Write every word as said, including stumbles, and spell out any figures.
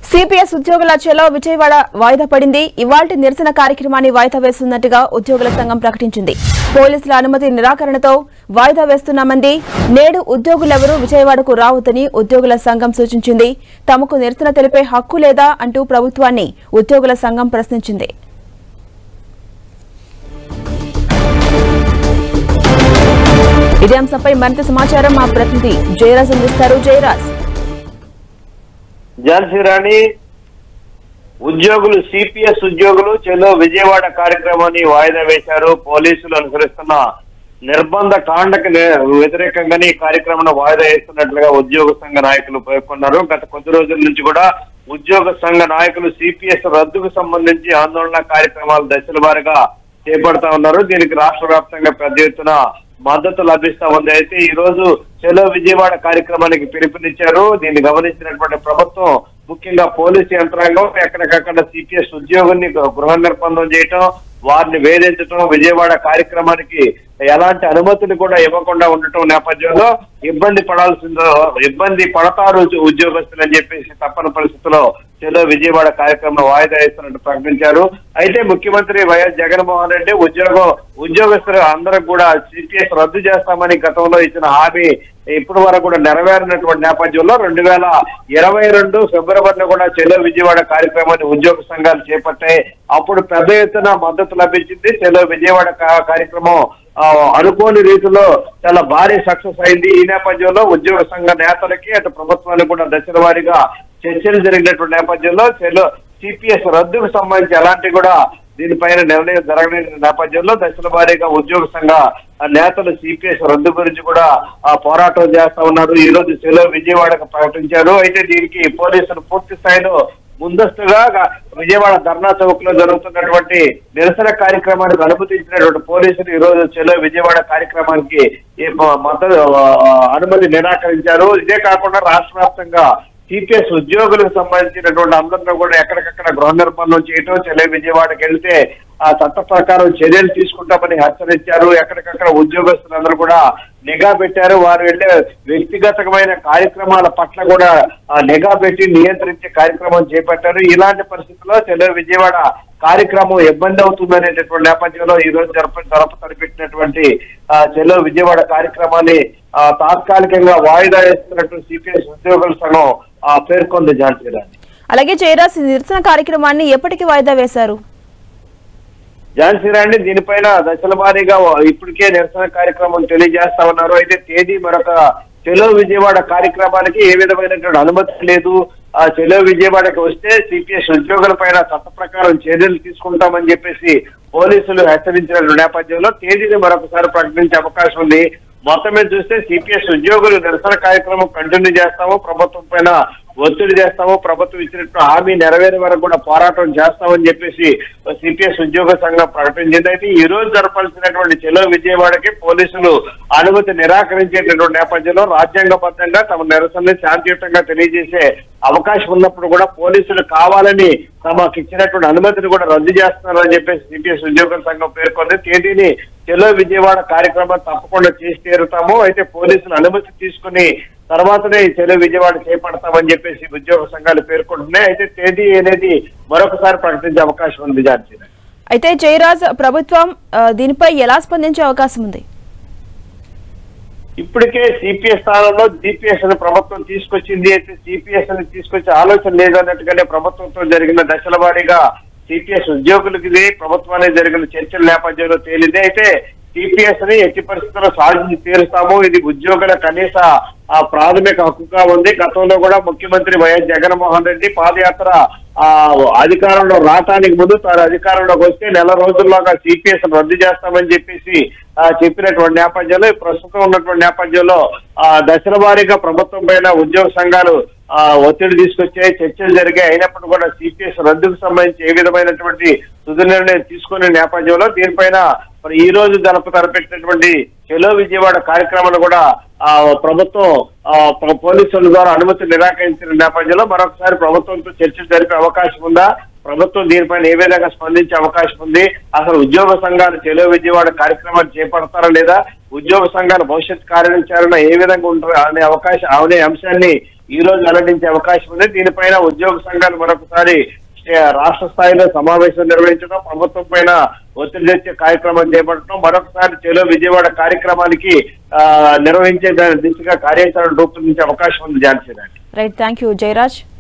CPS ఉద్యోగుల చెలో విజయవాడ వాయిదా పడింది. ఇవాల్టి నిరసన కార్యక్రమాన్ని వాయిదా వేస్తున్నట్టుగా ఉద్యోగుల సంఘం ప్రకటించింది. పోలీసుల అనుమతి నిరాకరణతో వాయిదా వేస్తున్నామంది. నేడు ఉద్యోగులెవరూ విజయవాడకు రావద్దని ఉద్యోగుల సంఘం సూచించింది. తమకు నిరసన తెలిపే హక్కు లేదా అంటూ ప్రభుత్వాన్ని ఉద్యోగుల సంఘం ప్రశ్నించింది. ఇదే అంశంపై మరింత సమాచారం మా ప్రతినిధి జయరాజ్ అందిస్తారు. జయరాజ్, ఝాన్సీ రాణి, ఉద్యోగులు సిపిఎస్ ఉద్యోగులు చెలో విజయవాడ కార్యక్రమాన్ని వాయిదా వేశారు. పోలీసులు అనుసరిస్తున్న నిర్బంధ కాండకు వ్యతిరేకంగానే ఈ కార్యక్రమాన్ని వాయిదా వేస్తున్నట్లుగా ఉద్యోగ సంఘ నాయకులు పేర్కొన్నారు. గత కొద్ది రోజుల నుంచి కూడా ఉద్యోగ సంఘ నాయకులు సిపిఎస్ రద్దుకు సంబంధించి ఆందోళన కార్యక్రమాలు దశల వారీగా చేపడతా ఉన్నారు. దీనికి రాష్ట్ర వ్యాప్తంగా పెద్ద ఎత్తున మద్దతు లభిస్తా ఉంది. అయితే ఈ రోజు చెలో విజయవాడ కార్యక్రమానికి పిలుపునిచ్చారు. దీన్ని గమనించినటువంటి ప్రభుత్వం, ముఖ్యంగా పోలీసు యంత్రాంగం ఎక్కడికక్కడ సిపిఎస్ ఉద్యోగుల్ని గృహ నిర్బంధం చేయటం, వారిని వేధించడం, విజయవాడ కార్యక్రమానికి ఎలాంటి అనుమతులు కూడా ఇవ్వకుండా ఉండటం నేపథ్యంలో ఇబ్బంది పడాల్సిందో ఇబ్బంది పడతారు ఉద్యోగస్తులు అని చెప్పేసి తప్పని పరిస్థితుల్లో చెలో విజయవాడ కార్యక్రమం వాయిదా వేస్తున్నట్టు ప్రకటించారు. అయితే ముఖ్యమంత్రి వైఎస్ జగన్మోహన్ రెడ్డి ఉద్యోగం ఉద్యోగస్తులు అందరూ కూడా సిపిఎస్ రద్దు చేస్తామని గతంలో ఇచ్చిన హామీ ఇప్పటి వరకు కూడా నెరవేరినటువంటి నేపథ్యంలో రెండు వేల ఇరవై రెండు ఫిబ్రవరిలో కూడా చెలో విజయవాడ కార్యక్రమాన్ని ఉద్యోగ సంఘాలు చేపట్టాయి. అప్పుడు పెద్ద ఎత్తున మద్దతు లభించింది. చెలో విజయవాడ కార్యక్రమం అనుకోని రీతిలో చాలా భారీ సక్సెస్ అయింది. ఈ నేపథ్యంలో ఉద్యోగ సంఘ నేతలకి అటు ప్రభుత్వానికి కూడా దశల వారీగా చర్చలు జరిగినటువంటి నేపథ్యంలో చెలో సిపిఎస్ రద్దుకు సంబంధించి ఎలాంటి కూడా దీనిపైన నిర్ణయం జరగని నేపథ్యంలో దశల వారీగా ఉద్యోగ సంఘ నేతలు సిపిఎస్ రద్దు గురించి కూడా పోరాటం చేస్తా ఉన్నారు. ఈ రోజు చెలో విజయవాడకు ప్రకటించారు. అయితే దీనికి పోలీసులు పూర్తి స్థాయిలో ముందస్తుగా విజయవాడ ధర్నా చౌక్ లో జరుగుతున్నటువంటి నిరసన కార్యక్రమానికి అనుమతించినటువంటి పోలీసులు ఈ రోజు చెలో విజయవాడ కార్యక్రమానికి మద్దతు అనుమతి నిరాకరించారు. ఇదే కాకుండా రాష్ట్ర వ్యాప్తంగా సిపిఎస్ ఉద్యోగులకు సంబంధించినటువంటి అందరినీ కూడా ఎక్కడికక్కడ గృహ నిర్బంధం చేయటం, చెలో విజయవాడకి వెళ్తే ఆ చట్ట ప్రకారం చర్యలు తీసుకుంటామని హెచ్చరించారు. ఎక్కడికక్కడ ఉద్యోగస్తులందరూ కూడా నిఘా పెట్టారు. వారు వెళ్లే వ్యక్తిగతమైన కార్యక్రమాల పట్ల కూడా నిఘా పెట్టి నియంత్రించే కార్యక్రమం చేపట్టారు. ఇలాంటి పరిస్థితుల్లో చెలో విజయవాడ కార్యక్రమం ఇబ్బంది అవుతుందనేటటువంటి నేపథ్యంలో ఈ రోజు జరప జరప తలపెట్టినటువంటి చెలో విజయవాడ కార్యక్రమాన్ని తాత్కాలికంగా వాయిదా వేస్తున్నట్టు సిపిఎస్ ఉద్యోగుల సంఘం పేర్కొంది. ఝాన్సీ రాణి, అలాగే జయరాజ్, నిరసన కార్యక్రమాన్ని ఎప్పటికి వాయిదా వేశారు? ఝాన్సీ రాణి, దీనిపైన దశల వారీగా ఇప్పటికే నిరసన కార్యక్రమం తెలియజేస్తా ఉన్నారు. అయితే తేదీ మరొక చెలో విజయవాడ కార్యక్రమానికి ఏ విధమైనటువంటి అనుమతి లేదు. ఆ చెలో విజయవాడకి వస్తే సిపిఎస్ ఉద్యోగుల పైన చట్ట ప్రకారం చర్యలు తీసుకుంటామని చెప్పేసి పోలీసులు హెచ్చరించిన నేపథ్యంలో తేదీని మరొకసారి ప్రకటించే అవకాశం ఉంది. మొత్తం మీద చూస్తే సిపిఎస్ ఉద్యోగులు నిరసన కార్యక్రమం కంటిన్యూ చేస్తాము, ప్రభుత్వం పైన ఒత్తిడి చేస్తాము, ప్రభుత్వం ఇచ్చినట్టు హామీ నెరవేరే వరకు కూడా పోరాటం చేస్తామని చెప్పేసి సిపిఎస్ ఉద్యోగ సంఘం ప్రకటించింది. అయితే ఈ రోజు జరపాల్సినటువంటి చెలో విజయవాడకి పోలీసులు అనుమతి నిరాకరించేటటువంటి నేపథ్యంలో రాజ్యాంగబద్ధంగా తమ నిరసనని శాంతియుతంగా తెలియజేసే అవకాశం ఉన్నప్పుడు కూడా పోలీసులు కావాలని తమకు ఇచ్చినటువంటి అనుమతిని కూడా రద్దు చేస్తున్నారని చెప్పేసి సిపిఎస్ ఉద్యోగుల సంఘం పేర్కొంది. తేదీని చెలో విజయవాడ కార్యక్రమం తప్పకుండా చేసి తీరుతాము, అయితే పోలీసులు అనుమతి తీసుకుని తర్వాతనే చెలో విజయవాడ చేపడతామని చెప్పేసి ఉద్యోగ సంఘాలు పేర్కొంటున్నాయి. అయితే తేదీ అనేది మరొకసారి ప్రకటించే అవకాశం ఉంది. ఝాన్సీ, అయితే జయరాజ్, ప్రభుత్వం దీనిపై ఎలా స్పందించే అవకాశం ఉంది? ఇప్పటికే సిపిఎస్ స్థానంలో జిపిఎస్ ని ప్రభుత్వం తీసుకొచ్చింది. అయితే సిపిఎస్ ని తీసుకొచ్చే ఆలోచన లేదన్నట్టుగానే ప్రభుత్వంతో జరిగిన దశల వారీగా సిపిఎస్ ఉద్యోగులకి ప్రభుత్వానికి జరిగిన చర్చల నేపథ్యంలో తేలింది. అయితే సిపిఎస్ ని ఎట్టి పరిస్థితుల్లో సాధించి తీరుస్తాము, ఇది ఉద్యోగుల కనీస ఆ ప్రాథమిక హక్కుగా ఉంది. గతంలో కూడా ముఖ్యమంత్రి వైఎస్ జగన్మోహన్ రెడ్డి పాదయాత్ర ఆ అధికారంలో రావటానికి ముందు తాను అధికారంలోకి వస్తే నెల రోజుల్లోగా సిపిఎస్ రద్దు చేస్తామని చెప్పేసి ఆ చెప్పినటువంటి నేపథ్యంలో ప్రస్తుతం ఉన్నటువంటి నేపథ్యంలో ఆ దశల వారీగా ప్రభుత్వం పైన ఉద్యోగ సంఘాలు ఆ ఒత్తిడి తీసుకొచ్చాయి, చర్చలు జరిగాయి. అయినప్పుడు కూడా సిపిఎస్ రద్దుకు సంబంధించి ఏ విధమైనటువంటి తుది నిర్ణయం తీసుకునే నేపథ్యంలో దీనిపైన మరి ఈ రోజు జరప తలపెట్టినటువంటి చెలో విజయవాడ కార్యక్రమాన్ని కూడా ఆ ప్రభుత్వం ఆ పోలీసుల ద్వారా అనుమతి నిరాకరించిన నేపథ్యంలో మరొకసారి ప్రభుత్వంతో చర్చలు జరిపే అవకాశం ఉందా, ప్రభుత్వం దీనిపైన ఏ విధంగా స్పందించే అవకాశం ఉంది, అసలు ఉద్యోగ సంఘాలు చెలో విజయవాడ కార్యక్రమాలు చేపడతారా లేదా, ఉద్యోగ సంఘాల భవిష్యత్ కార్యాచరణ ఏ విధంగా ఉంటారు అనే అవకాశం అనే అంశాన్ని ఈ రోజు వెల్లడించే అవకాశం ఉంది. దీనిపైన ఉద్యోగ సంఘాలు మరొకసారి రాష్ట్ర స్థాయిలో సమావేశం నిర్వహించడం, ప్రభుత్వం పైన ఒత్తిడి తెచ్చే కార్యక్రమం చేపట్టడం, మరొకసారి చెలో విజయవాడ కార్యక్రమానికి ఆ నిర్వహించే దిశగా కార్యాచరణ రూపొందించే అవకాశం ఉంది. Jhansi. Right, thank you Jayaraj.